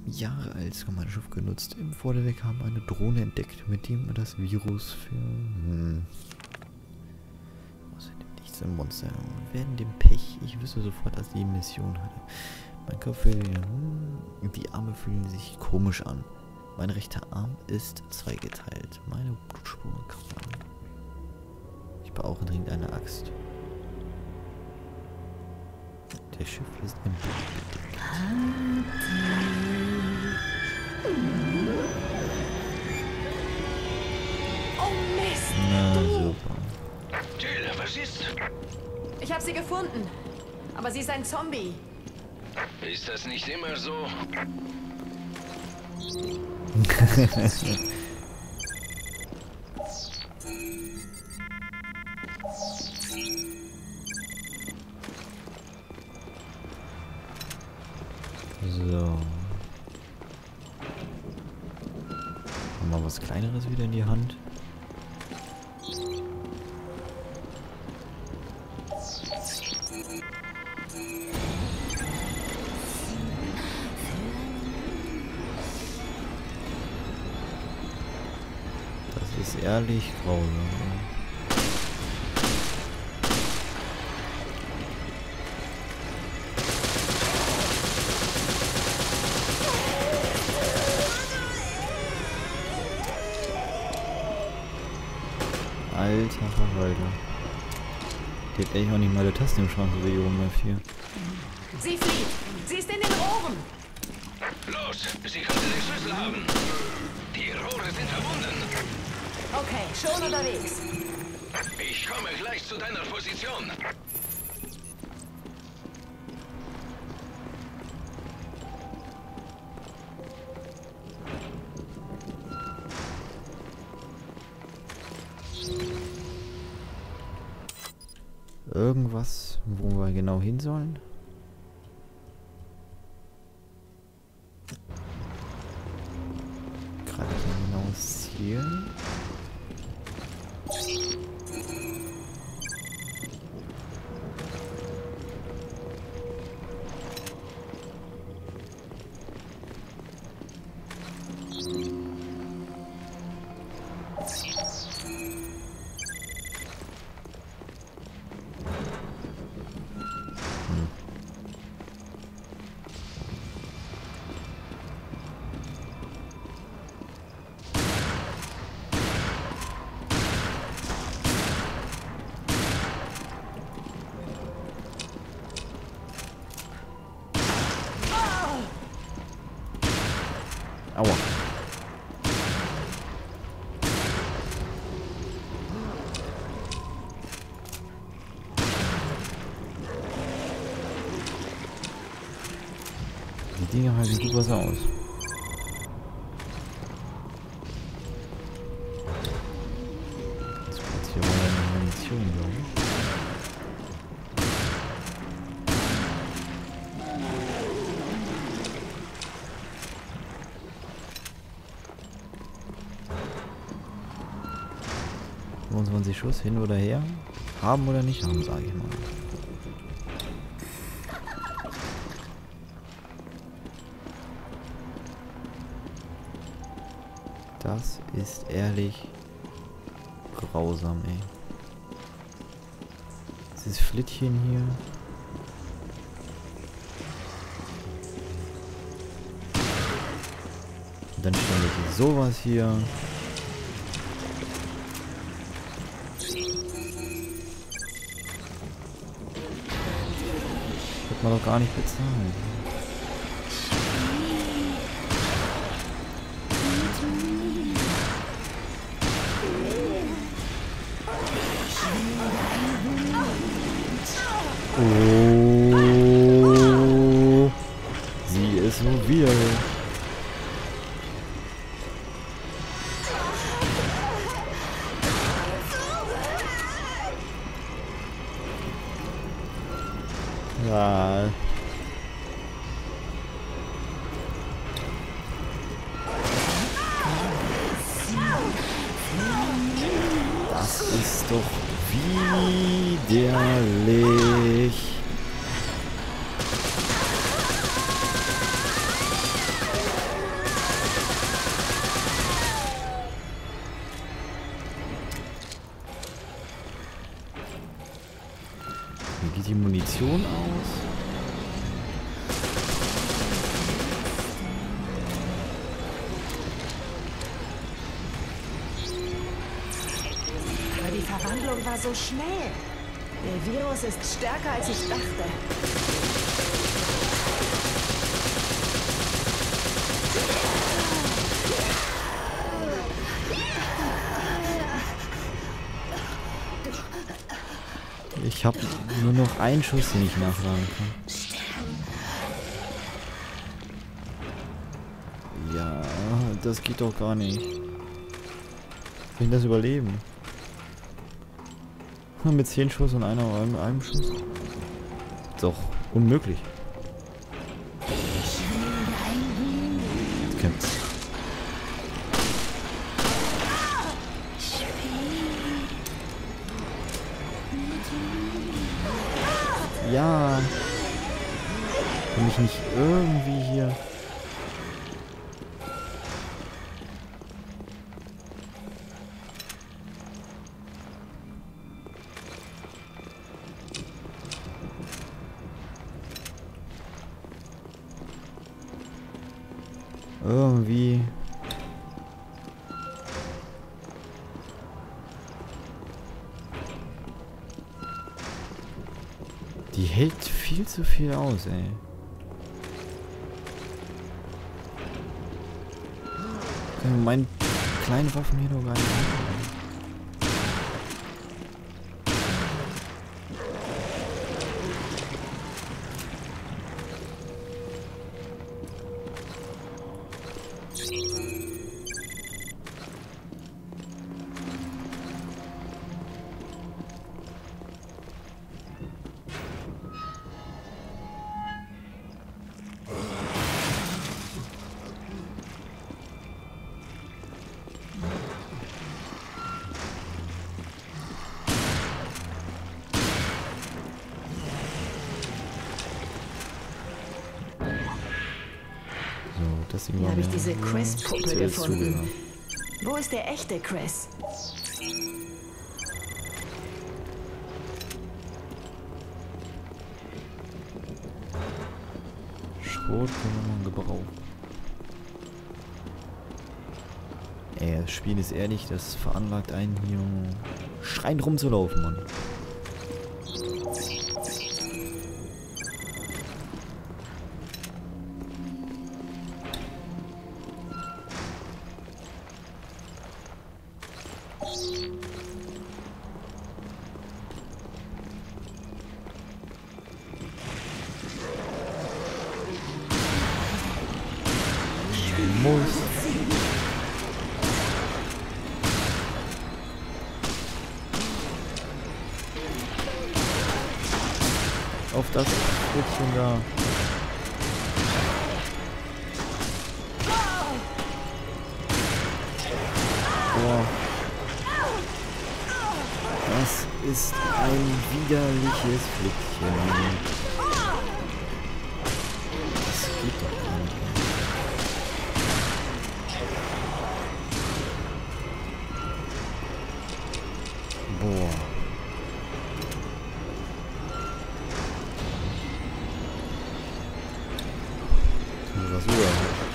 Jahre als Kommandosschiff genutzt. Im Vorderdeck haben eine Drohne entdeckt, mit dem das Virus für... Außerdem nichts im Monster. Werden dem Pech. Ich wüsste sofort, dass die Mission hatte. Mein Kopf will... Die Arme fühlen sich komisch an. Mein rechter Arm ist zweigeteilt. Meine Blutspur kann man... Ich brauche dringend eine Axt. Der Schiff ist im Blut bedeckt. Oh Mist! Na super. Jill, was ist? Ich habe sie gefunden. Aber sie ist ein Zombie. Ist das nicht immer so? So. Haben wir was Kleineres wieder in die Hand? Das ist ehrlich grausam. Alter Verwalter. Die hat echt auch nicht mal die Tasten im Schrank so wie die F4. Sie flieht. Sie ist in den Rohren. Los, sie könnte den Schlüssel haben. Die Rohre sind verbunden. Okay, schon unterwegs. Ich komme gleich zu deiner Position. Irgendwas, wo wir genau hin sollen? Gerade kein genaues Ziel. Aua. Die Dinge halten gut was aus. Jetzt kommt hier mal eine Munition, glaube ich. Schuss hin oder her. Haben oder nicht haben, sage ich mal. Das ist ehrlich grausam, ey. Dieses Flittchen hier. Und dann stelle ich sowas hier. Hat man doch gar nicht bezahlt. Oh, sie ist mobil. Ja. Das ist doch widerlich. Munition aus? Aber die Verwandlung war so schnell. Der Virus ist stärker, als ich dachte. Ich habe nur noch einen Schuss, den ich nachladen kann. Ja, das geht doch gar nicht. Soll ich das überleben? Mit 10 Schuss und einem Schuss? Doch, unmöglich. Okay. Ja. Kann mich nicht irgendwie hier... Irgendwie... Die hält viel zu viel aus, ey. Können meinen kleinen Waffen hier noch gar nicht machen. Hier habe ich diese Chris-Puppe gefunden. Wo ist der echte Chris? Schrot können wir mal gebrauchen. Ey, das Spiel ist ehrlich, das veranlagt einen hier schreiend rumzulaufen, Mann. Auf das Stückchen da. Boah. Das ist ein widerliches Flickchen. Das geht doch gar nicht. Boah. Rasur.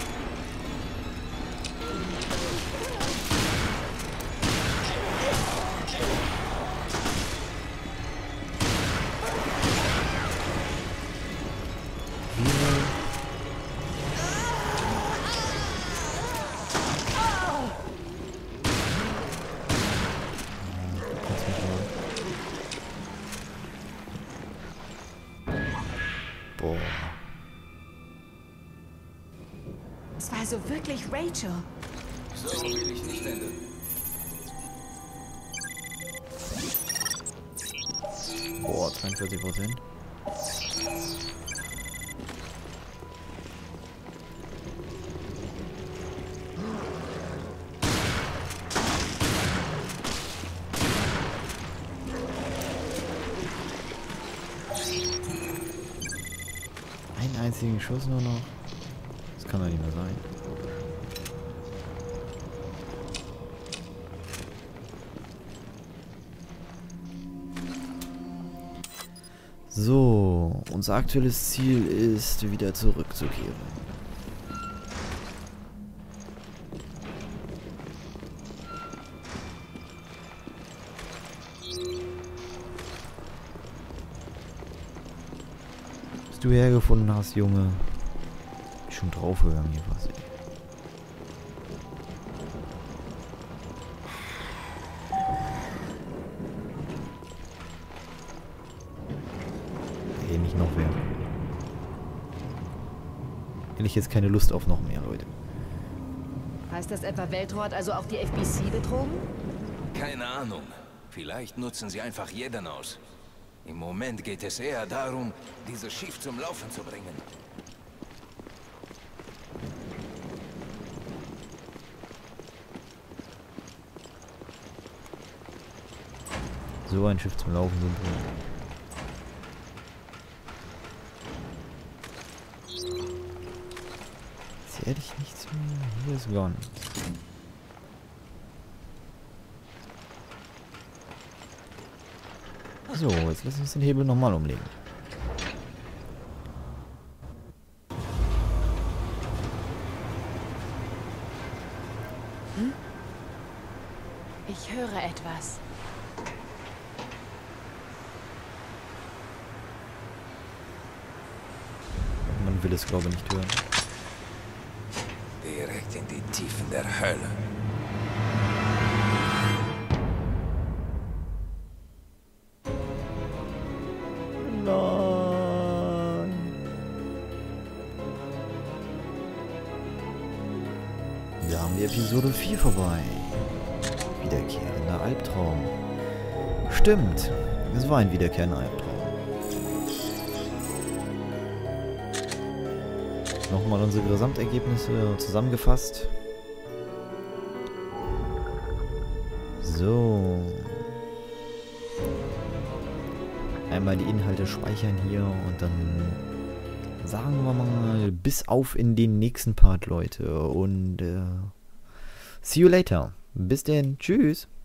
Boah. Es war also wirklich Rachel. So will ich nicht enden. Boah, 43%. Einen einzigen Schuss nur noch. Das kann doch nicht mehr sein. So. Unser aktuelles Ziel ist, wieder zurückzukehren. Bis du hergefunden hast, Junge. Bin schon draufgegangen hier fast. Nicht noch wer. Hätte ich jetzt keine Lust auf noch mehr, Leute. Heißt das etwa, Weltro hat also auch die FBC betrogen? Keine Ahnung. Vielleicht nutzen sie einfach jeden aus. Im Moment geht es eher darum, dieses Schiff zum Laufen zu bringen. So ein Schiff zum Laufen zu bringen. Hätte ich nichts mehr. Hier ist gar nichts. So, jetzt lassen wir uns den Hebel nochmal umlegen. Hm? Ich höre etwas. Man will es, glaube ich, nicht hören. Direkt in die Tiefen der Hölle. Nein. Wir haben die Episode 4 vorbei. Wiederkehrender Albtraum. Stimmt. Es war ein wiederkehrender Albtraum. Nochmal unsere Gesamtergebnisse zusammengefasst. So. Einmal die Inhalte speichern hier und dann sagen wir mal bis auf in den nächsten Part, Leute. Und see you later. Bis denn. Tschüss.